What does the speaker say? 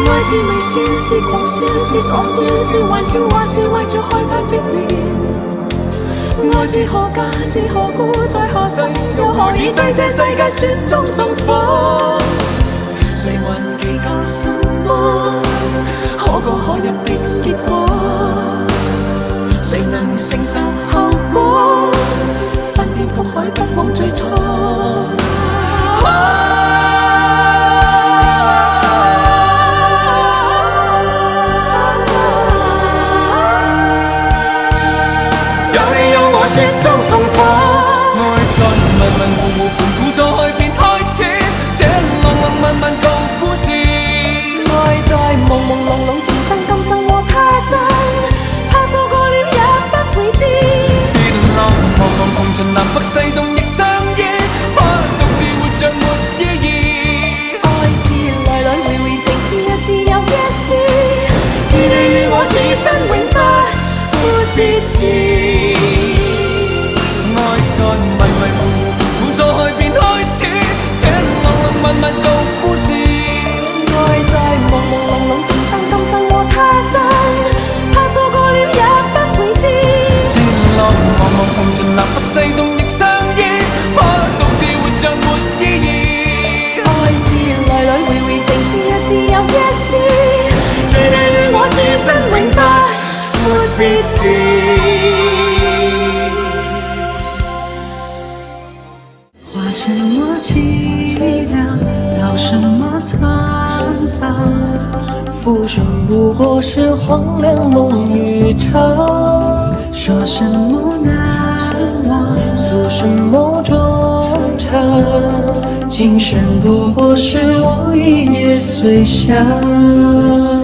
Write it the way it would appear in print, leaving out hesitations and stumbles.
爱是微笑，是狂笑，是傻笑，是玩笑，还是为着害怕寂寥？爱是何价，是何故，在下世又何以对这世界雪中送火？谁还祈求什麼？可歌可泣的結果，誰能承受後果？翻天覆海，不枉最初。雪中送火，愛在迷迷糊糊盤估錯去便開始，這浪浪漫漫舊故事。愛在朦朦朧朧前生今生和他生，怕錯過了也不會知。跌落茫茫紅塵南北西東亦相依，怕獨自活着沒意義。愛是來來回回，情是也是有一絲，似你與我此生永不闊別時。在迷迷糊糊估錯去便開始，這浪浪漫漫舊故事。愛在朦朦朧朧前生今生和他生，怕錯過了也不會知。跌落茫茫紅塵南北西東亦相依，怕獨自活着沒意義。愛是來來回回，情是也是有一絲，似你與我此生永不闊別時。什麼凄涼，道什麼滄桑？浮生不過是荒涼夢一場。說什麼難忘，訴什麼衷腸？今生不過是我一夜隨想。